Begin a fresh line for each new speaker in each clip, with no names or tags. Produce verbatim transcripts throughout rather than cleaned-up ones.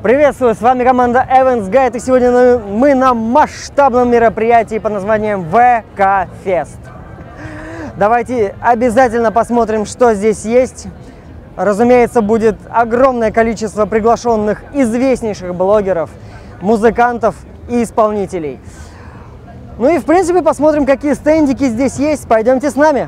Приветствую, с вами команда Events Guide, и сегодня мы на масштабном мероприятии под названием вэ ка Fest. Давайте обязательно посмотрим, что здесь есть. Разумеется, будет огромное количество приглашенных известнейших блогеров, музыкантов и исполнителей. Ну и в принципе посмотрим, какие стендики здесь есть. Пойдемте с нами.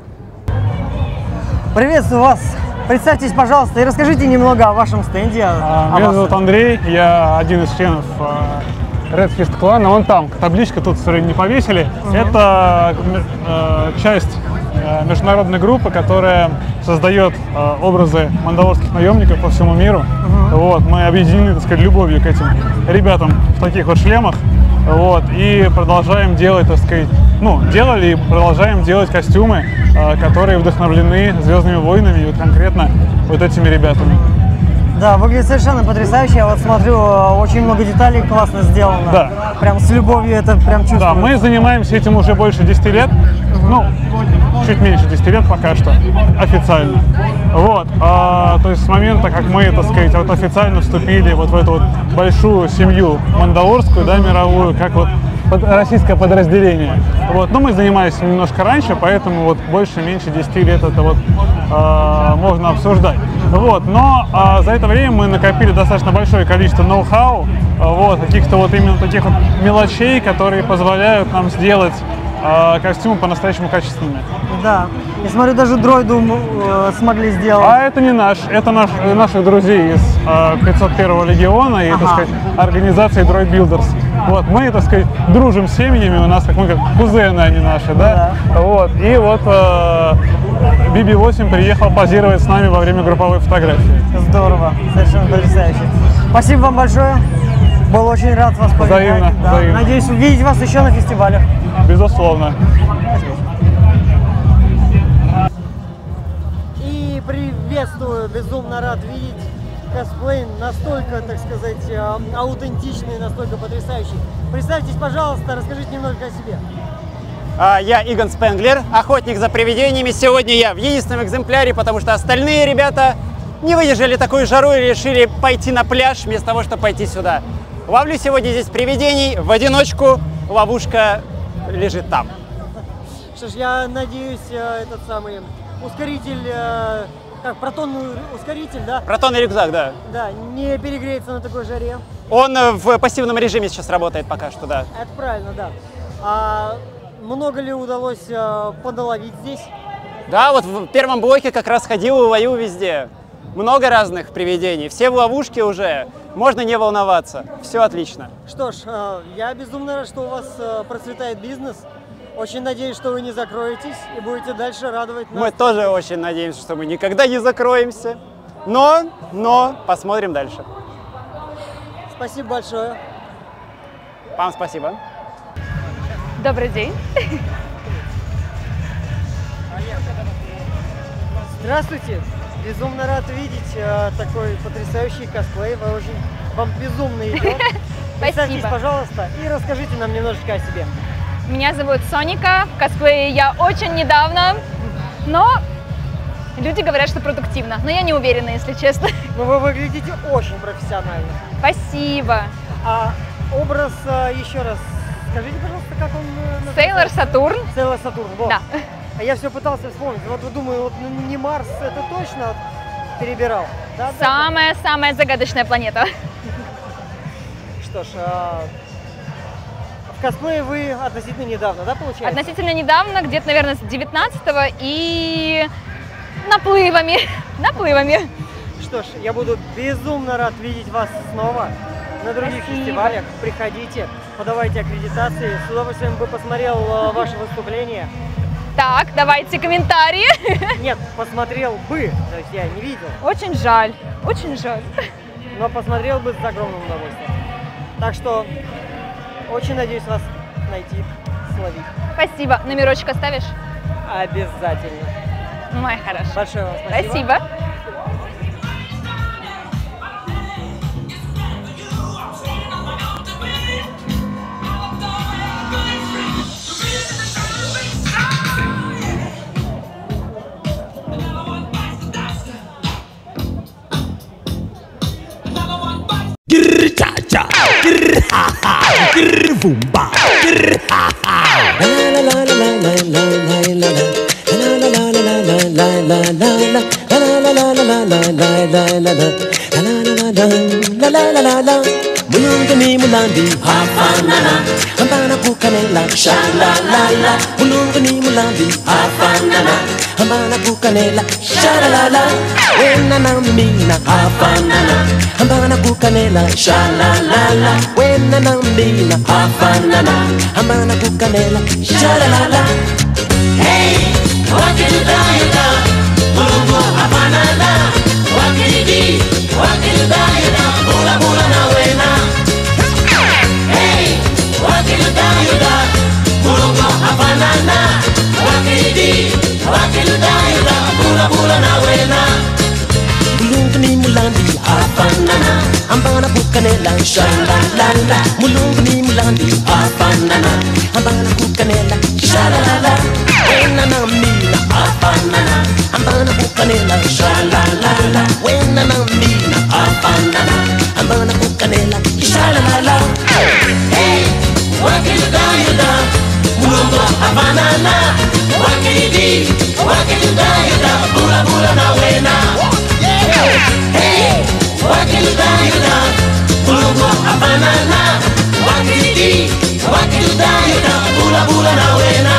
Приветствую вас. Представьтесь, пожалуйста, и расскажите немного о вашем стенде.
А, меня зовут Андрей, я один из членов э, Red Fist клана. Вон там, табличка тут все время не повесили. Uh-huh. Это э, часть э, международной группы, которая создает э, образы мандалорских наемников по всему миру. Uh-huh. Вот, мы объединены, так сказать, любовью к этим ребятам в таких вот шлемах. Вот, и продолжаем делать, так сказать, ну, делали и продолжаем делать костюмы, э, которые вдохновлены «Звездными войнами» и вот конкретно вот этими ребятами.
Да, выглядит совершенно потрясающе. Я вот смотрю, очень много деталей классно сделано. Да. Прям с любовью это прям чувствуется.
Да, мы занимаемся этим уже больше десяти лет. Угу. Ну, чуть меньше десяти лет пока что, официально. Вот, а, то есть с момента, как мы, так сказать, вот официально вступили вот в эту вот большую семью мандалорскую, да, мировую, как вот под, российское подразделение. Вот, но мы занимались немножко раньше, поэтому вот больше-меньше десяти лет это вот а, можно обсуждать. Вот, но а, за это время мы накопили достаточно большое количество ноу-хау, а, вот, каких-то вот именно таких вот мелочей, которые позволяют нам сделать а, костюмы по-настоящему качественными.
Да, и смотрю, даже дроиду э, смогли сделать.
А это не наш, это наш, наших друзей из э, пятьсот первого легиона и, ага. так сказать, организации Droid Builders. Вот, мы, так сказать, дружим с семьями, у нас, как мы, как кузены они наши, да? Да. Вот, и вот э, би би восемь приехал позировать с нами во время групповой фотографии.
Здорово, совершенно потрясающе. Спасибо вам большое, был очень рад вас повидать.
Взаимно,
да.
взаимно.
Надеюсь увидеть вас еще на фестивалях.
Безусловно.
Приветствую, безумно рад видеть косплей настолько, так сказать, аутентичный, настолько потрясающий. Представьтесь, пожалуйста, расскажите немножко о себе.
Я Игон Спенглер, охотник за привидениями. Сегодня я в единственном экземпляре, потому что остальные ребята не выдержали такую жару и решили пойти на пляж вместо того, чтобы пойти сюда. Ловлю сегодня здесь привидений в одиночку, ловушка лежит там.
Что ж, я надеюсь, этот самый ускоритель, как протонный ускоритель, да?
Протонный рюкзак, да.
Да, не перегреется на такой жаре.
Он в пассивном режиме сейчас работает пока что, да.
Это правильно, да. А много ли удалось подоловить здесь?
Да, вот в первом блоке как раз ходил и ловил везде. Много разных привидений, все в ловушке уже, можно не волноваться, все отлично.
Что ж, я безумно рад, что у вас процветает бизнес. Очень надеюсь, что вы не закроетесь и будете дальше радовать нас.
Мы тоже очень надеемся, что мы никогда не закроемся. Но, но, посмотрим дальше.
Спасибо большое.
Вам спасибо.
Добрый день.
Здравствуйте. Безумно рад видеть э, такой потрясающий косплей. Вы очень, вам безумно идет. Представьтесь, пожалуйста, и расскажите нам немножечко о себе.
Меня зовут Соника, в косплее я очень недавно, но люди говорят, что продуктивно, но я не уверена, если честно.
Но вы выглядите очень профессионально.
Спасибо.
А образ, еще раз, скажите, пожалуйста, как он...
Сейлор Сатурн.
Сейлор Сатурн, вот.
Да.
А я все пытался вспомнить, вот думаю, вот не Марс, это точно перебирал.
Самая-самая загадочная планета.
Что ж... Косплей вы относительно недавно, да, получается?
Относительно недавно, где-то, наверное, с девятнадцатого и наплывами, наплывами.
Что ж, я буду безумно рад видеть вас снова на других
Спасибо.
фестивалях. Приходите, подавайте аккредитации. С удовольствием бы посмотрел ваше выступление.
Так, давайте комментарии.
Нет, посмотрел бы, то есть я не видел.
Очень жаль, очень жаль.
Но посмотрел бы с огромным удовольствием. Так что... Очень надеюсь вас найти, словить.
Спасибо. Номерочек оставишь?
Обязательно.
Мой хороший.
Большое вам спасибо.
Спасибо.
boom ba. La la la la la la la la la. La la la la la la la la la. La la la la la la la la la la. La la la la la. Mulungu ni mulandi hafanana, ambana kukanela shalalala. Mulungu ni mulandi hafanana, ambana kukanela shalalala. Wena na mina hafanana, ambana kukanela shalalala. Wena na mina hafanana, ambana kukanela shalalala. Hey, wakiluda yuda, mulungu hafanana. Wakilidi, wakiluda yuda, mula mula na wena. Hey, wakiluda yuda, mulungu hafanana. Wakilidi, wakiluda yuda, mula mula na wena. Mulungu ni mulandi hafanana, ambana kukanela shalalala. Mulungu ni mulandi hafanana, ambana kukanela shalalala. Wena na mina hafanana, ambana kukanela shalalala. Wena na mina hafanana, ambana kukanela shalalala. Hey, wakiluda yuda, mulungu hafanana. Wakilidi, wakiluda yuda, mula mula na wena. Hey, wakiluda yuda, mulungu hafanana. Wakilidi, wakiluda yuda, mula mula na wena.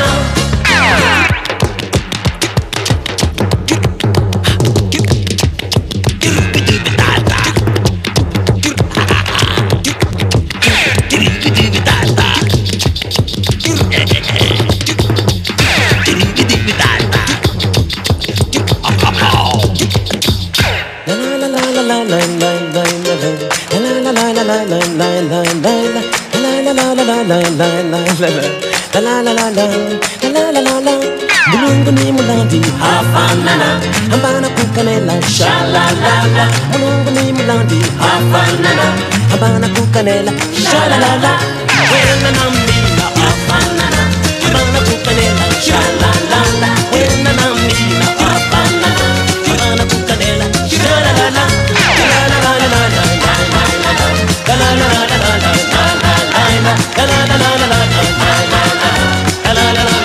Mulungu ni mulandi hafanana, ambana kukanela shalalala. Mulungu ni mulandi hafanana, ambana kukanela shalalala. Wena na mina hafanana, ambana kukanela shalalala. Wena na mina hafanana, ambana kukanela shalalala. La la la la la la la la la la la la la la la la la.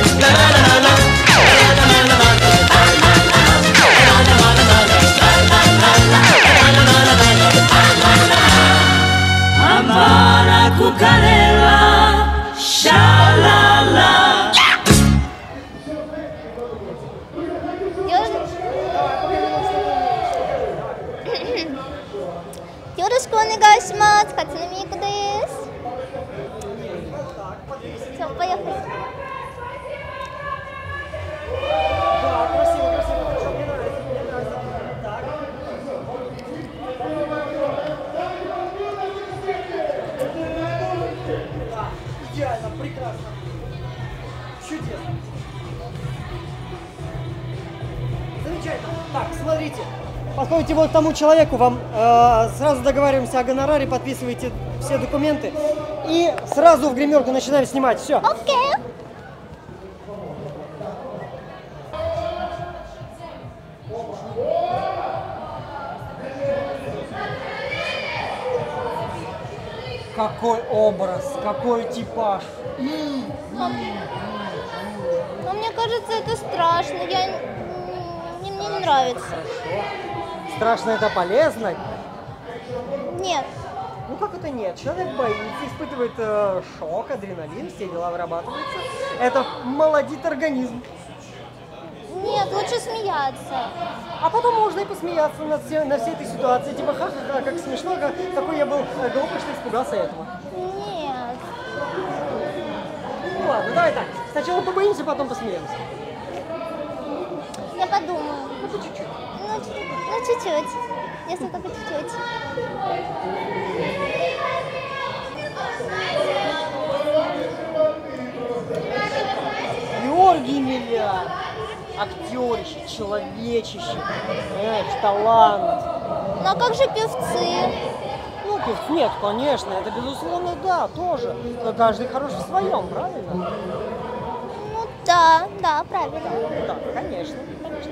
Ambana kukanela shalala.
Yoroshiku onegaishimasu. Katsune Miiko desu. Всё, поехали.
Идеально, прекрасно. Чудесно. Замечательно. Так, смотрите. Подходите вот к тому человеку, вам э, сразу договариваемся о гонораре, подписываете все документы и сразу в гримерку начинаем снимать. Все.
Окей.
Какой образ, какой типаж.
Но мне кажется, это страшно. Я... Мне, мне не нравится.
Страшно это полезно?
Нет.
Ну как это нет? Человек боится, испытывает э, шок, адреналин, все дела вырабатываются. Это молодит организм.
Нет, лучше смеяться.
А потом можно и посмеяться над все, на всей этой ситуации. Типа, ха-ха-ха, как смешно, как, какой я был глупый, что испугался этого.
Нет.
Ну ладно, давай так. Сначала побоимся, потом посмеемся.
Я подумаю.
Ну, по чуть-чуть.
Ну, чуть- ну, чуть-чуть. Если только чуть-чуть.
Георгий Милян. Актерище, человечище, понимаешь, талант.
Ну, а как же певцы?
Ну, певцы, нет, конечно, это безусловно, да, тоже. Но каждый хорош в своем, правильно?
Ну, да, да, правильно.
Да, конечно, конечно.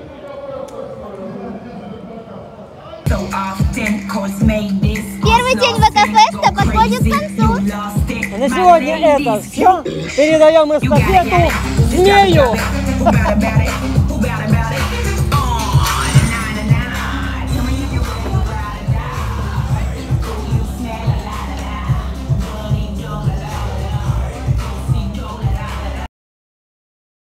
Первый день ВК-феста подходит к концу.
На На сегодня это все. Передаем эстафету Змею.